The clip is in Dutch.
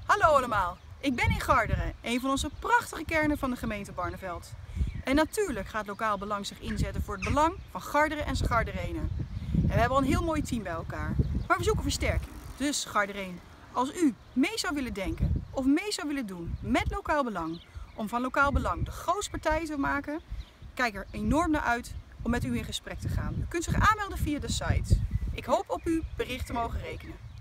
Hallo allemaal, ik ben in Garderen, een van onze prachtige kernen van de gemeente Barneveld. En natuurlijk gaat lokaal belang zich inzetten voor het belang van Garderen en zijn Garderenen. En we hebben al een heel mooi team bij elkaar, maar we zoeken versterking. Dus Gardereen, als u mee zou willen denken of mee zou willen doen met lokaal belang, om van lokaal belang de grootste partij te maken, kijk er enorm naar uit om met u in gesprek te gaan. U kunt zich aanmelden via de site. Ik hoop op uw bericht te mogen rekenen.